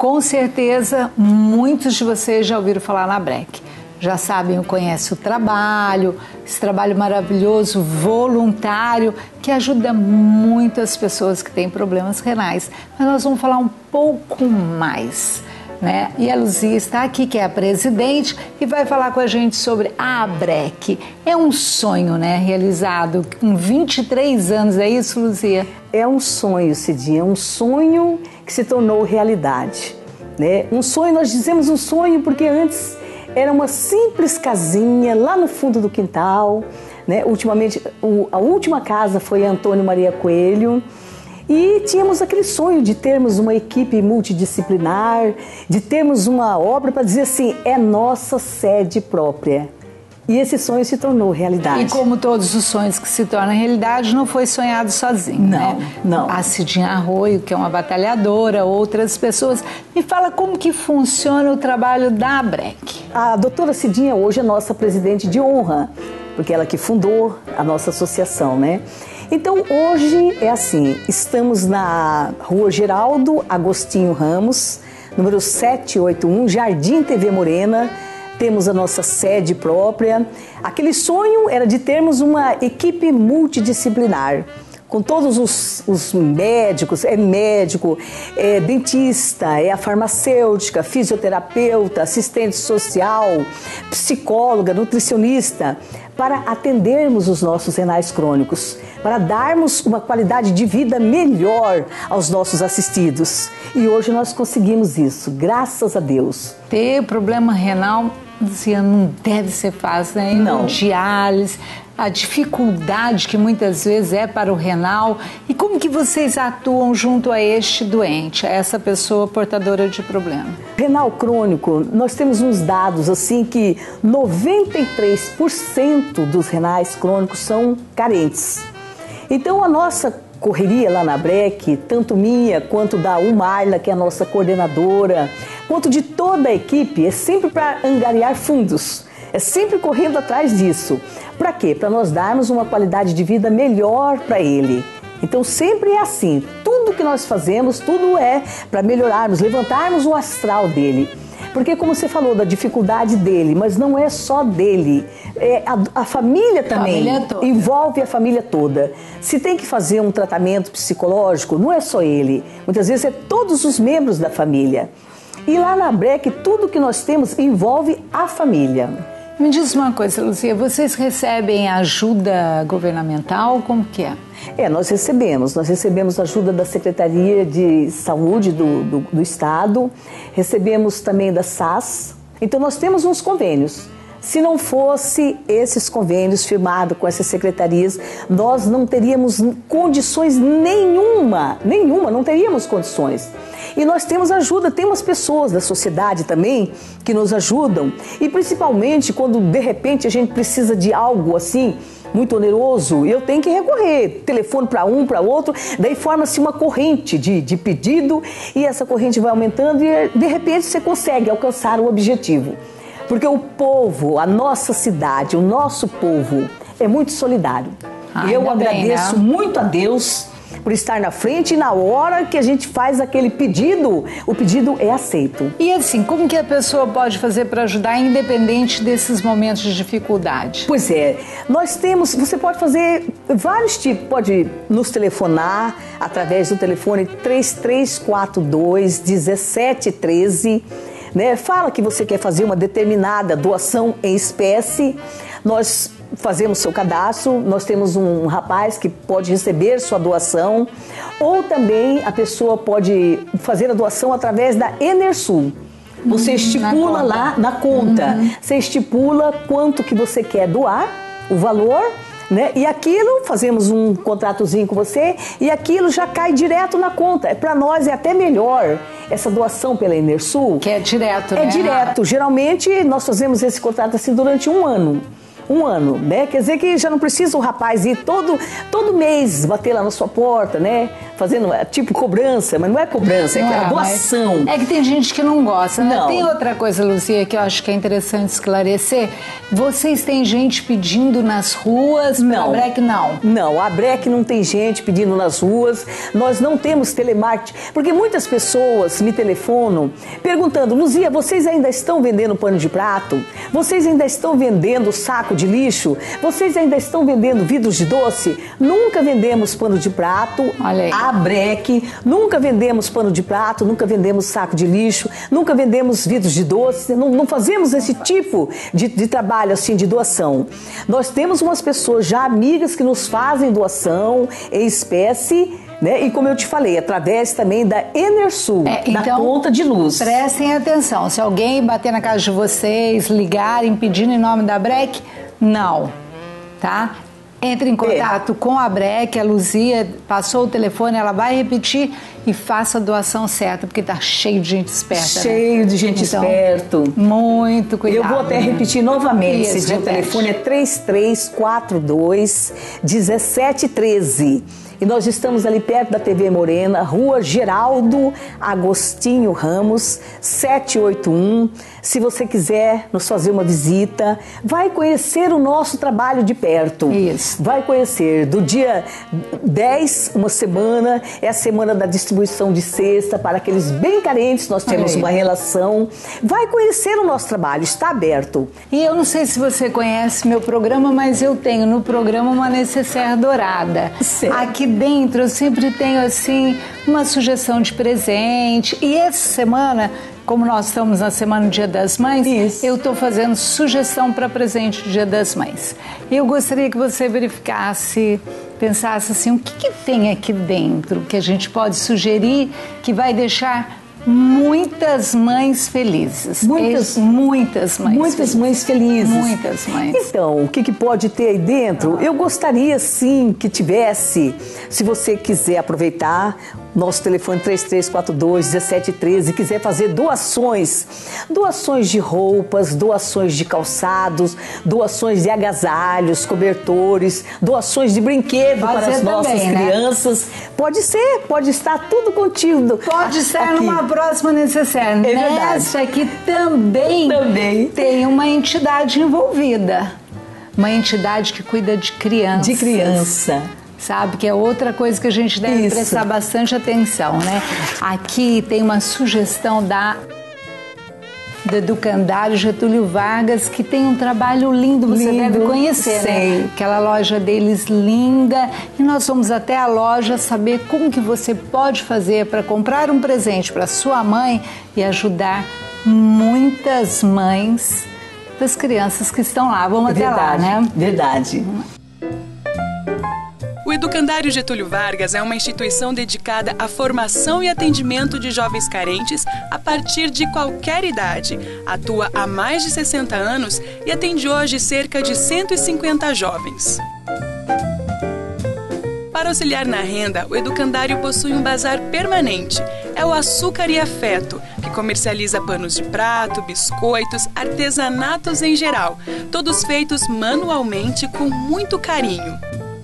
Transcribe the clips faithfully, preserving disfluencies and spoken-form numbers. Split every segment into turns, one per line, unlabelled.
Com certeza, muitos de vocês já ouviram falar na Abrec. Já sabem ou conhecem o trabalho, esse trabalho maravilhoso, voluntário, que ajuda muitas pessoas que têm problemas renais. Mas nós vamos falar um pouco mais, né? E a Luzia está aqui, que é a presidente, e vai falar com a gente sobre a Abrec. É um sonho, né, realizado com vinte e três anos, é isso, Luzia?
É um sonho, Cidinha, é um sonho que se tornou realidade, né? Um sonho, nós dizemos um sonho porque antes era uma simples casinha lá no fundo do quintal, né? Ultimamente, o, a última casa foi a Antônio Maria Coelho, e tínhamos aquele sonho de termos uma equipe multidisciplinar, de termos uma obra para dizer assim, é nossa sede própria. E esse sonho se tornou realidade.
E como todos os sonhos que se tornam realidade, não foi sonhado sozinho,
não,
né?
Não,
A Cidinha Arroio, que é uma batalhadora, outras pessoas. Me fala como que funciona o trabalho da Abrec.
A doutora Cidinha hoje é nossa presidente de honra, porque ela que fundou a nossa associação, né? Então hoje é assim, estamos na Rua Geraldo Agostinho Ramos, número setecentos e oitenta e um, Jardim T V Morena. Temos a nossa sede própria. Aquele sonho era de termos uma equipe multidisciplinar, com todos os, os médicos, é médico, é dentista, é a farmacêutica, fisioterapeuta, assistente social, psicóloga, nutricionista, para atendermos os nossos renais crônicos, para darmos uma qualidade de vida melhor aos nossos assistidos. E hoje nós conseguimos isso, graças a Deus.
Ter problema renal, Luzia, não deve ser fácil, né?
Não.
Diálise, a dificuldade que muitas vezes é para o renal. E como que vocês atuam junto a este doente, a essa pessoa portadora de problema?
Renal crônico, nós temos uns dados assim que noventa e três por cento dos renais crônicos são carentes. Então a nossa correria lá na Abrec, tanto minha quanto da Umarla, que é a nossa coordenadora, quanto de toda a equipe, é sempre para angariar fundos. É sempre correndo atrás disso. Para quê? Para nós darmos uma qualidade de vida melhor para ele. Então sempre é assim, tudo que nós fazemos, tudo é para melhorarmos, levantarmos o astral dele. Porque como você falou da dificuldade dele, mas não é só dele, é a, a família também,
família toda.
Envolve a família toda. Se tem que fazer um tratamento psicológico, não é só ele, muitas vezes é todos os membros da família. E lá na Abrec, tudo que nós temos envolve a família.
Me diz uma coisa, Luzia, vocês recebem ajuda governamental? Como que é?
É, nós recebemos. Nós recebemos ajuda da Secretaria de Saúde do, do, do Estado, recebemos também da S A S. Então nós temos uns convênios. Se não fosse esses convênios firmados com essas secretarias, nós não teríamos condições nenhuma, nenhuma, não teríamos condições. E nós temos ajuda, temos pessoas da sociedade também que nos ajudam. E principalmente quando de repente a gente precisa de algo assim, muito oneroso, eu tenho que recorrer, telefone para um, para outro, daí forma-se uma corrente de, de pedido e essa corrente vai aumentando e de repente você consegue alcançar o objetivo. Porque o povo, a nossa cidade, o nosso povo é muito solidário.
Ah,
eu
ainda
agradeço
bem, né?
muito a Deus por estar na frente e na hora que a gente faz aquele pedido, o pedido é aceito.
E assim, como que a pessoa pode fazer para ajudar independente desses momentos de dificuldade?
Pois é, nós temos, você pode fazer vários tipos, pode nos telefonar através do telefone três três quatro dois, um sete um três, né? Fala que você quer fazer uma determinada doação em espécie, nós fazemos seu cadastro, nós temos um rapaz que pode receber sua doação, ou também a pessoa pode fazer a doação através da Enersul. Você estipula na lá na conta, uhum. Você estipula quanto que você quer doar, o valor, né? E aquilo, fazemos um contratozinho com você e aquilo já cai direto na conta. Para nós é até melhor essa doação pela Enersul.
Que é direto, né?
É direto. Geralmente nós fazemos esse contrato assim durante um ano. Um ano, né? Quer dizer que já não precisa o rapaz ir todo, todo mês bater lá na sua porta, né? fazendo tipo cobrança, mas não é cobrança, é, é doação.
É que tem gente que não gosta, né?
Não.
Tem outra coisa, Luzia, que eu acho que é interessante esclarecer. Vocês têm gente pedindo nas ruas?
Não.
A Abrec não?
Não, a Abrec não tem gente pedindo nas ruas. Nós não temos telemarketing, porque muitas pessoas me telefonam perguntando: Luzia, vocês ainda estão vendendo pano de prato? Vocês ainda estão vendendo saco de lixo? Vocês ainda estão vendendo vidros de doce? Nunca vendemos pano de prato.
Olha aí.
A Abrec, nunca vendemos pano de prato, nunca vendemos saco de lixo, nunca vendemos vidros de doce, não, não fazemos esse tipo de, de trabalho assim, de doação. Nós temos umas pessoas já amigas que nos fazem doação em espécie, né? E como eu te falei, através também da Enersul,
é, então,
da conta de luz.
Prestem atenção, se alguém bater na casa de vocês, ligarem pedindo em nome da Abrec, não, tá? Entre em contato é. com a Abrec, a Luzia passou o telefone, ela vai repetir e faça a doação certa, porque tá cheio de gente esperta.
Cheio
né?
de gente então, esperto.
Muito cuidado.
Eu vou até
né?
repetir novamente.
Isso,
Esse telefone é três três quatro dois, um sete um três. E nós estamos ali perto da T V Morena, Rua Geraldo Agostinho Ramos, setecentos e oitenta e um. Se você quiser nos fazer uma visita, vai conhecer o nosso trabalho de perto.
Isso.
Vai conhecer. Do dia dez, uma semana, é a semana da distribuição de cesta para aqueles bem carentes, nós temos uma relação. Vai conhecer o nosso trabalho, está aberto.
E eu não sei se você conhece meu programa, mas eu tenho no programa uma necessaire dourada.
Certo.
Aqui dentro eu sempre tenho assim uma sugestão de presente, e essa semana, como nós estamos na semana do Dia das Mães,
Isso.
eu estou fazendo sugestão para presente do Dia das Mães. Eu gostaria que você verificasse, pensasse assim, o que, que tem aqui dentro que a gente pode sugerir que vai deixar muitas mães felizes.
Muitas,
muitas mães
Muitas
felizes.
mães felizes.
Muitas mães.
Então, o que, que pode ter aí dentro? Eu gostaria sim que tivesse, se você quiser aproveitar, nosso telefone três três quatro dois, um sete um três e quiser fazer doações, doações de roupas, doações de calçados, doações de agasalhos, cobertores, doações de brinquedo
Pode
para as nossas
também,
crianças. Né? Pode ser, pode estar tudo contigo.
Pode estar
aqui.
Numa próxima necessaire.
É
Nessa aqui também,
também
tem uma entidade envolvida. Uma entidade que cuida de crianças.
De criança.
Sabe, que é outra coisa que a gente deve Isso. prestar bastante atenção, né? Aqui tem uma sugestão da do Educandário Getúlio Vargas, que tem um trabalho lindo, você
lindo,
deve conhecer,
sei.
né? Aquela loja deles linda, e nós vamos até a loja saber como que você pode fazer para comprar um presente para sua mãe e ajudar muitas mães das crianças que estão lá. Vamos
é
até
verdade,
lá, né?
Verdade.
O Educandário Getúlio Vargas é uma instituição dedicada à formação e atendimento de jovens carentes a partir de qualquer idade. Atua há mais de sessenta anos e atende hoje cerca de cento e cinquenta jovens. Para auxiliar na renda, o Educandário possui um bazar permanente. É o Açúcar e Afeto, que comercializa panos de prato, biscoitos, artesanatos em geral, todos feitos manualmente com muito carinho.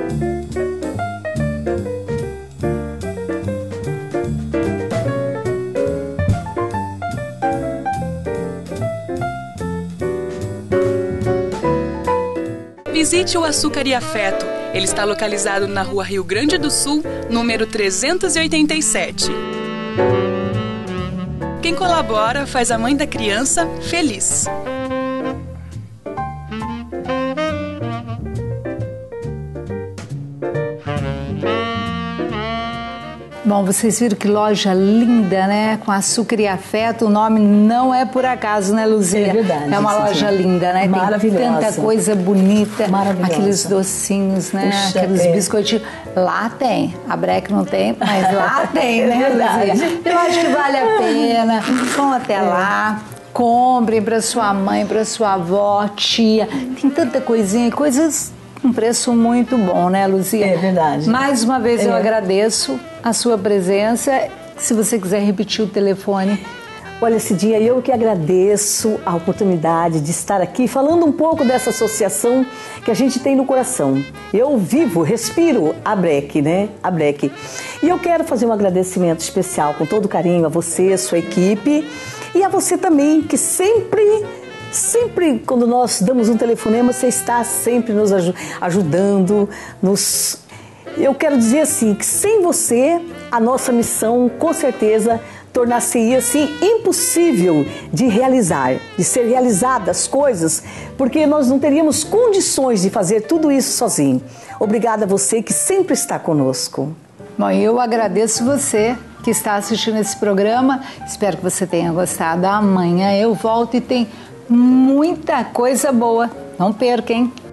Visite o Açúcar e Afeto. Ele está localizado na Rua Rio Grande do Sul, número trezentos e oitenta e sete. Quem colabora faz a mãe da criança feliz.
Bom, vocês viram que loja linda, né? Com Açúcar e Afeto. O nome não é por acaso, né, Luzia?
É verdade.
É uma
sim,
loja
sim.
linda, né?
Maravilhosa.
Tem tanta coisa bonita.
Maravilhosa.
Aqueles docinhos, né?
Puxa,
Aqueles
é.
biscoitinhos. Lá tem. A Abrec não tem, mas lá tem, né,
É verdade.
Luzia? Eu acho que vale a pena. Vão até é. lá. Comprem para sua mãe, para sua avó, tia. Tem tanta coisinha, coisas com preço muito bom, né, Luzia?
É verdade.
Mais uma vez
é.
eu agradeço a sua presença. Se você quiser repetir o telefone.
Olha, Cidinha, eu que agradeço a oportunidade de estar aqui falando um pouco dessa associação que a gente tem no coração. Eu vivo, respiro a Abrec, né? A Abrec. E eu quero fazer um agradecimento especial com todo carinho a você, a sua equipe e a você também, que sempre, sempre quando nós damos um telefonema, você está sempre nos ajudando, nos... Eu quero dizer assim, que sem você, a nossa missão, com certeza, tornar-se-ia assim impossível de realizar, de ser realizadas as coisas, porque nós não teríamos condições de fazer tudo isso sozinho. Obrigada a você que sempre está conosco.
Bom, eu agradeço você que está assistindo esse programa. Espero que você tenha gostado. Amanhã eu volto e tem muita coisa boa. Não perca, hein?